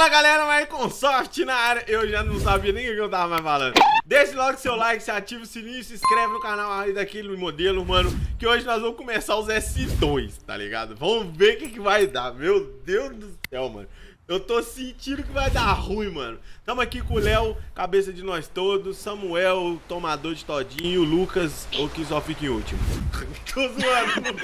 Fala galera, Microsoft na área. Eu já não sabia nem o que eu tava mais falando. Deixe logo seu like, se ativa o sininho, se inscreve no canal aí daquele modelo, mano. Que hoje nós vamos começar os S2, tá ligado? Vamos ver o que vai dar. Meu Deus do céu, mano. Eu tô sentindo que vai dar ruim, mano. Tamo aqui com o Léo, cabeça de nós todos, Samuel, tomador de todinho, Lucas, o que só fica em último. Tô zoando.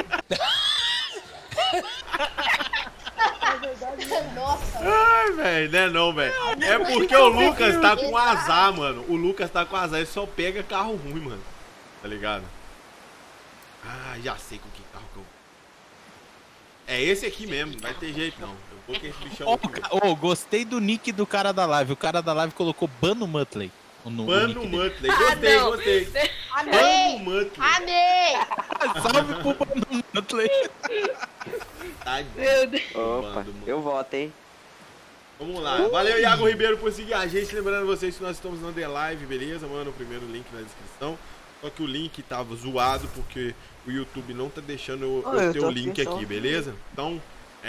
Nossa. Ai, velho, não é não, velho. É porque o Lucas tá com azar, mano. O Lucas tá com azar, ele só pega carro ruim, mano. Tá ligado? Ah, já sei com que carro que eu... É esse aqui mesmo, não vai ter jeito não. Eu vou com esse bichão aqui mesmo. Oh, gostei do nick do cara da live. O cara da live colocou Bano Muttley. Bano Muttley, gostei, gostei. Amei! Bano Muttley. Amei! Salve pro Bano Muttley. Tadinho. Meu Deus. Opa, eu voto, hein? Vamos lá. Valeu, Iago Ribeiro, por seguir a gente. Lembrando vocês que nós estamos na The Live, beleza? Mano, o primeiro link na descrição. Só que o link tava zoado porque o YouTube não tá deixando eu ter o link aqui, beleza? Então,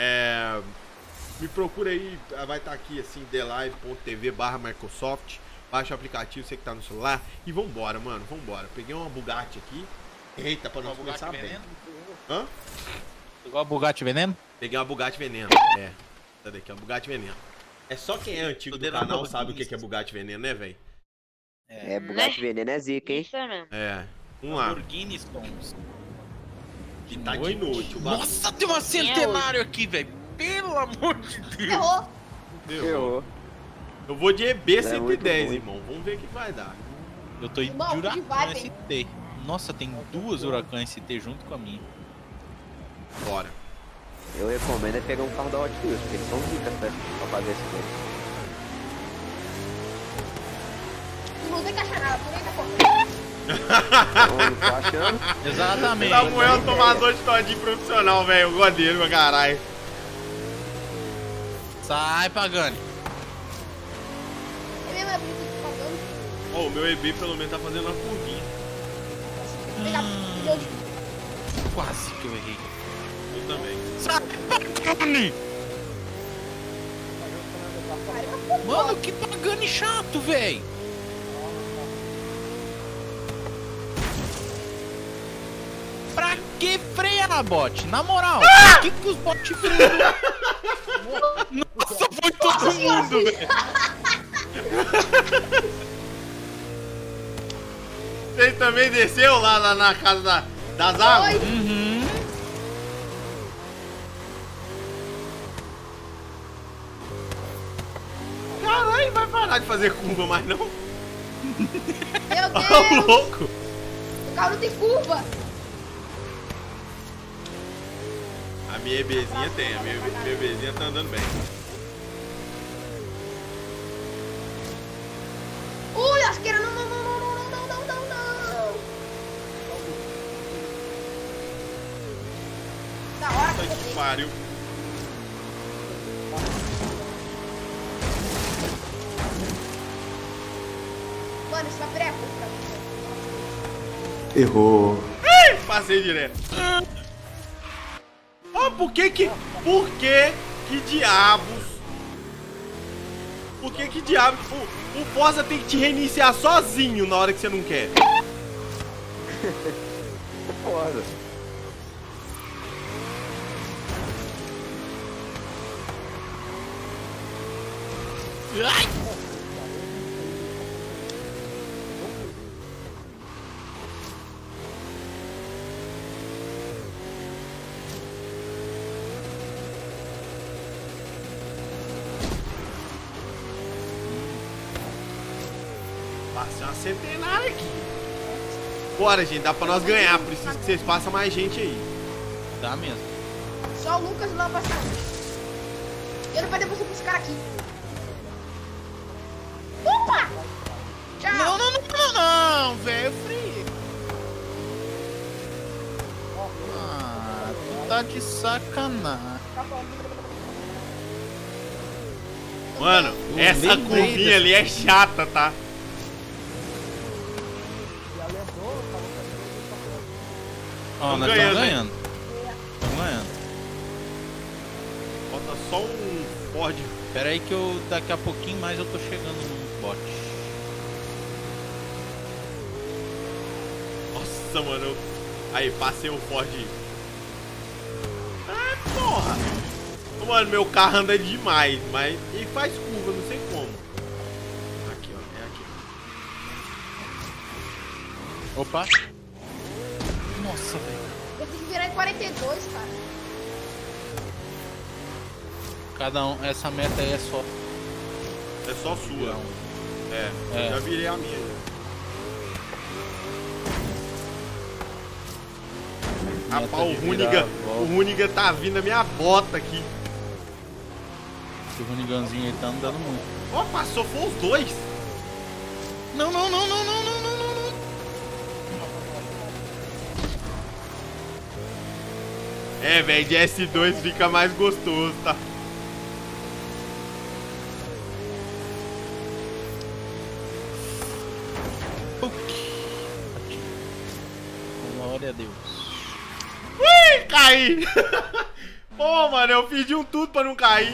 me procura aí, vai estar aqui assim, thelive.tv/Microsoft. Baixa o aplicativo, você que tá no celular. E vambora, mano, vambora. Peguei uma Bugatti aqui. Eita, pra nós começar bem. Hã? Igual a Bugatti Veneno? Peguei uma Bugatti Veneno, Essa daqui é uma Bugatti Veneno. É só quem é antigo do canal sabe o que é Bugatti Veneno, né, velho? É, Bugatti Veneno é zica, hein? Isso é mesmo. Vamos lá. Lamborghini Stones. Que tá de noite o bagulho. Nossa, tem uma centenário aqui, velho. Pelo amor de Deus. Errou. Errou. Eu vou de EB110, muito ruim. irmão. Vamos ver o que vai dar. Eu tô indo de Irmão, que Huracan vai, ST. Nossa, tem duas Huracan ST junto com a minha. Bora. Eu recomendo é pegar um carro da Hot Wheels, porque eles são zicas pra fazer esse jogo. Tu não tem que achar nada, tu nem tá correndo. Então, eu tô achando. Exatamente. Samuel é um tomador de todinho profissional, velho. Eu gosto dele, meu caralho. Sai, Pagani. É mesmo, é bonito que tá pagando. Ó, o meu EB pelo menos tá fazendo uma curvinha. Tem que pegar milhão de... Quase que eu errei. Eu também. Sai, Pagani. Mano, que Pagani chato, velho. Pra que frear, bot? Na moral, por que os bots freiam? Nossa, foi todo mundo, velho. Você também desceu lá na casa das árvores? Uhum. Caralho, vai parar de fazer curva mais não? Meu Ô, Deus! louco! O carro não tem curva. A minha EBzinha tem, a minha EBzinha tá andando bem. Ui, lasqueira, não. Da hora que Puta eu que botei. pariu. Mano, isso vai virar curva pra mim. Errou. Passei direto. Ó, por que diabos? Por que diabos? O Forza tem que te reiniciar sozinho na hora que você não quer. Foda. Ai! Passei uma centenária aqui. Bora, gente, dá pra nós ganhar. Preciso que vocês façam mais gente aí. Dá mesmo. Só o Lucas lá passar. Eu não vou depois pra esse cara aqui. Opa! Tchau! Não, velho, free. Ah, tu tá de sacanagem. Mano, essa curvinha ali é chata, tá? Ó, nós ganhando, estamos hein? ganhando. Estamos ganhando. Falta só um Ford Pera aí que eu daqui a pouquinho mais eu tô chegando no bot. Nossa, mano. Aí, passei o Ford. Ah, porra. Mano, meu carro anda demais, mas ele faz curva, não sei como. Aqui, ó. É aqui. Opa. Nossa, velho. Eu tenho que virar em 42, cara. Cada um, essa meta aí é só. É só sua. É, É. eu já virei a minha. Rapaz, o Runiga tá vindo a minha bota aqui. Esse Runiganzinho aí tá andando muito. Ó, passou, foi os dois. Não, não, não, não, não, não, não, não. É, velho, de S2 fica mais gostoso, tá? Glória a Deus. Ui, caí! Pô, mano, eu fiz de um tudo pra não cair.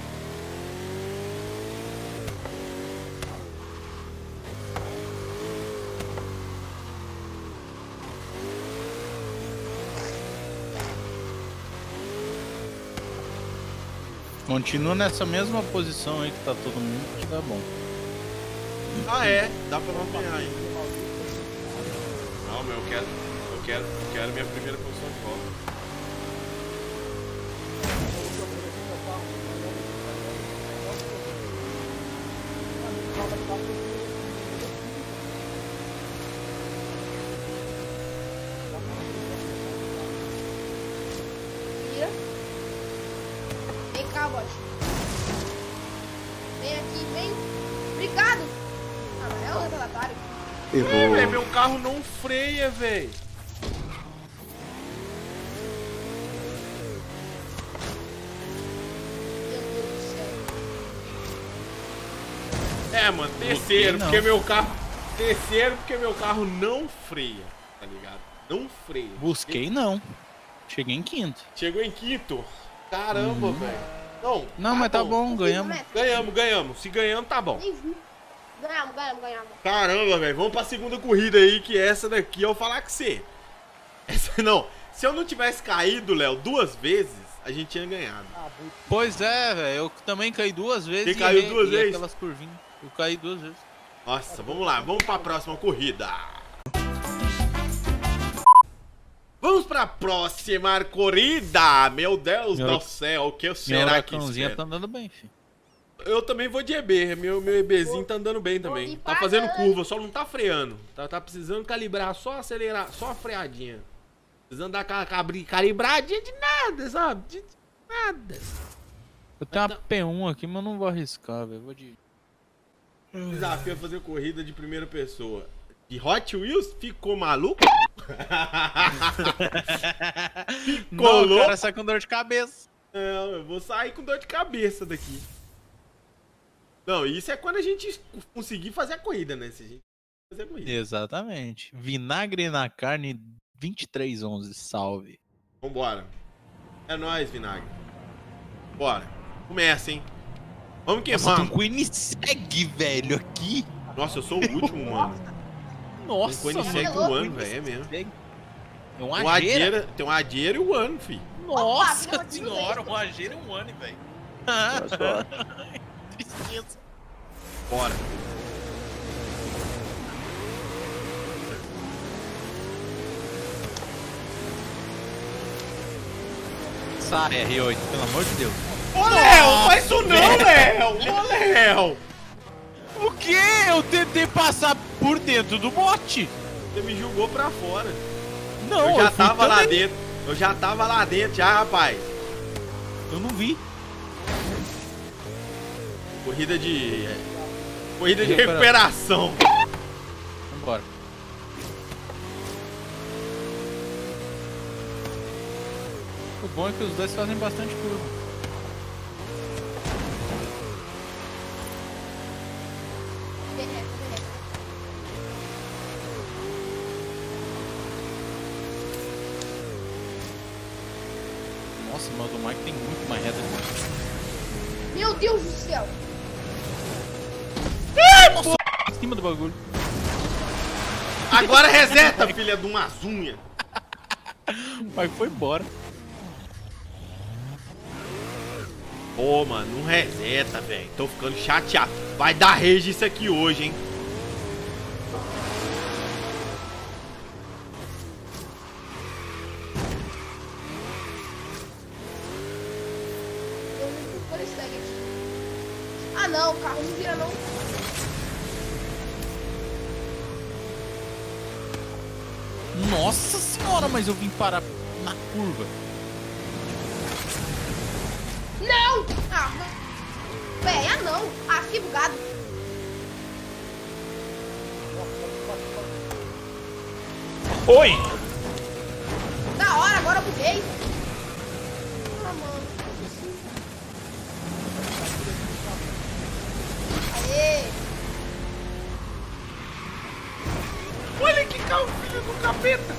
Continua nessa mesma posição aí que tá todo mundo, que tá bom. Ah, é? Dá pra não apanhar ainda. Não, meu, eu quero minha primeira posição de volta. Vira. Vem cá, bot. Vem aqui, vem. Obrigado. Ah, mas é o relatório. É, velho, meu carro não freia, velho. Meu Deus do céu. É, mano, terceiro, não. porque meu carro. Terceiro, porque meu carro não freia, tá ligado? Não freia. Busquei não. Cheguei em quinto. Chegou em quinto. Caramba, velho. Não, mas tá bom, ganhamos. Ganhamos. Se ganhamos, tá bom. Nem vi. Ganhamos. Caramba, velho. Vamos pra segunda corrida aí, que essa daqui eu vou falar com você. Essa não. Se eu não tivesse caído, Léo, 2 vezes, a gente tinha ganhado. Pois é, velho. Eu também caí 2 vezes. Você caiu errei, 2 vezes? Aquelas curvinhas. Eu caí 2 vezes. Nossa, vamos lá. Vamos pra próxima corrida. Vamos pra próxima corrida. Meu Deus do céu, o que Minha será que huracãozinha espera? tá andando bem, filho. Eu também vou de EB, meu EBzinho tá andando bem também. Tá fazendo curva, só não tá freando. Tá precisando calibrar, só acelerar, só a freadinha. Precisando dar aquela calibradinha de nada, sabe? De nada. Eu tenho uma P1 aqui, mas eu não vou arriscar, velho. Vou de... Desafio é fazer corrida de primeira pessoa. De Hot Wheels? Ficou maluco? Ficou Não, o louco? cara sai com dor de cabeça. Não, eu vou sair com dor de cabeça daqui. Não, isso é quando a gente conseguir fazer a corrida, né? Se a gente fazer a corrida. Exatamente. Vinagre na carne 2311, salve. Vambora. É nóis, Vinagre. Bora. Começa, hein? Vamos que Nossa, tem um vamos. Koenigsegg, velho, aqui. Nossa, eu sou o último, mano. Nossa, Tem Koenigsegg mano. o ano, velho. É mesmo. É um Tem ageira. Tem um Ageira e o ano, fi. Nossa Opa, senhora, um ageira e um ano, velho. Olha só. Tristeza. Bora. Sai, R8, pelo amor de Deus. Ô, Léo, não faz isso não, Léo. Ô, Léo. O quê? Eu tentei passar por dentro do bote. Você me julgou pra fora. Não, Eu já fui tava lá também. dentro. Eu já tava lá dentro, já, rapaz. Eu não vi. Corrida de recuperação. Vambora. O bom é que os dois fazem bastante curva. Nossa, mas o do Mike tem muito mais reta que Meu Deus do céu. Nossa, em cima do bagulho. Agora reseta, filha de umas unhas. Mas foi embora. Pô, mano, não reseta, velho. Tô ficando chateado. Vai dar rage isso aqui hoje, hein? Ah não, o carro não vira não. Nossa senhora, mas eu vim parar na curva. Não! Ah, véi, ah não! Ah, fiquei bugado. Oi! Da hora, agora eu buguei. Ah, mano. Aê! Olha que carro, filho do capeta.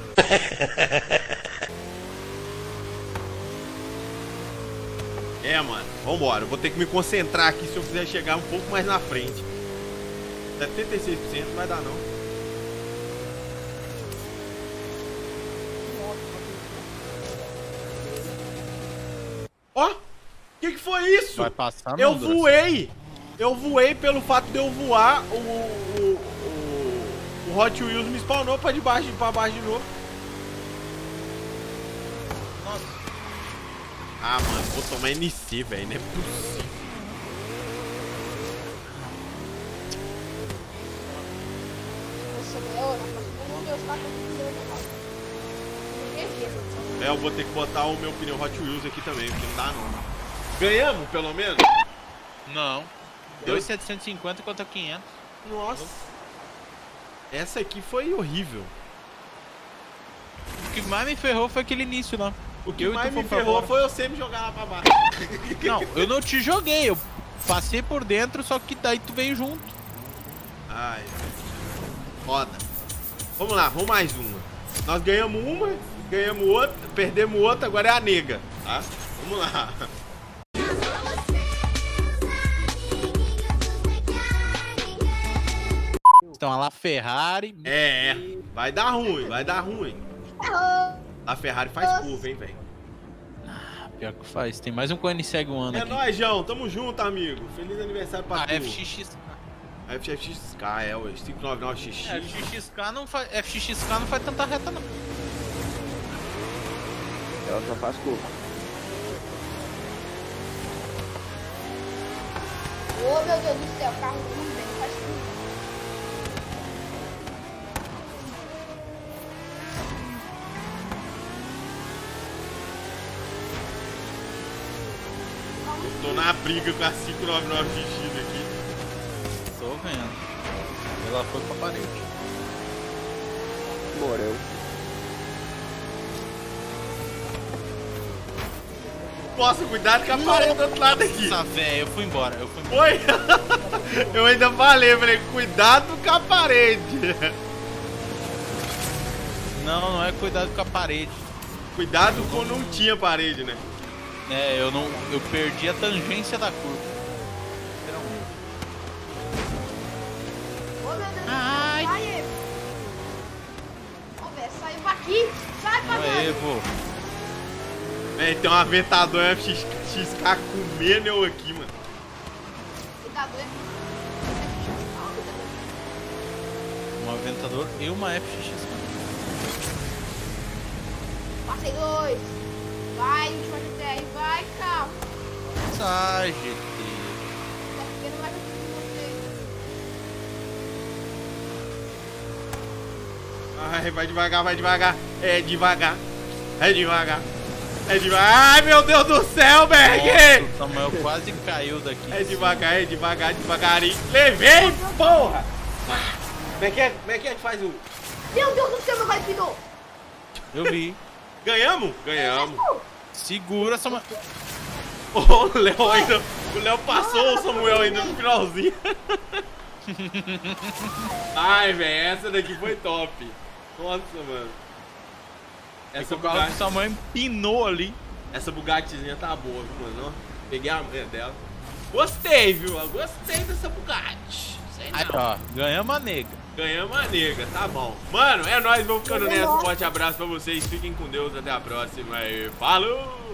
É, mano, vambora. Eu vou ter que me concentrar aqui se eu quiser chegar um pouco mais na frente. 76% não vai dar, não. Ó, que foi isso? Vai passar, Eu não, voei! Eu voei pelo fato de eu voar, o Hot Wheels me spawnou pra baixo de novo. Nossa. Ah, mano, vou tomar NC, velho, não é possível. Nossa, meu Deus, tá com É, eu vou ter que botar o meu pneu Hot Wheels aqui também, porque não dá não. Ganhamos, pelo menos? Não. 2.750 contra 500. Nossa. Essa aqui foi horrível. O que mais me ferrou foi aquele início lá. O que mais me ferrou foi eu sempre jogar lá pra baixo. Não, eu não te joguei, eu passei por dentro, só que daí tu veio junto. Ai, foda. Vamos lá, vamos mais uma. Nós ganhamos uma, ganhamos outra, perdemos outra, agora é a nega, tá? Vamos lá. Então, a La Ferrari... É, vai dar ruim, vai dar ruim. A Ferrari faz curva, hein, velho. Pior que faz, tem mais um Coen segue um ano É aqui. nóis, João, tamo junto, amigo. Feliz aniversário pra tu. FXXK. A FXXK, é, o 599XX. FXXK não faz tanta reta, não. Ela só faz curva. Oh, meu Deus do céu, carro ruim, velho, faz tudo. Tô na briga com a 599XX aqui. Tô vendo. Ela foi pra parede. Morreu. Nossa, cuidado com a parede do outro lado aqui. Nossa, velho, eu fui embora. Oi? Eu ainda falei, cuidado com a parede. Não, não é cuidado com a parede. Cuidado quando não tinha parede, né? É, eu perdi a tangência da curva. Literalmente. Ô, meu Deus, Ai. sai, Evo. Ô, velho, saiu pra aqui. Sai pra Não é dentro. Evo. Véi, tem um aventador FXK comendo eu aqui, mano. Cuidado, Evo. Um aventador e uma FXXK. Passei 2. Vai, última GT aí, vai, calma. Sai, GT. Tá ficando mais aqui com você. Ai, vai devagar, vai devagar. É devagar. É devagar. É devagar. Ai, meu Deus do céu, Berg! Nossa, o Samuel quase caiu daqui. É devagar, devagarinho. Levei, porra! Como é que é que faz o... Meu Deus do céu, meu pai pinou. Eu vi. Ganhamos? Ganhamos. Segura, Samuel. O Léo ainda... O Léo passou o Samuel ainda no finalzinho. Ai, velho, essa daqui foi top. Nossa, mano. Essa o carro do Samuel empinou ali. Essa Bugattizinha tá boa, viu, mano? Peguei a manha dela. Gostei, viu? Eu gostei dessa Bugatti. Sei Aí, não. ó, ganhamos a nega. Ganhamos a nega, tá bom. Mano, é nóis, vamos ficando nessa. Um forte abraço pra vocês. Fiquem com Deus. Até a próxima. E falou!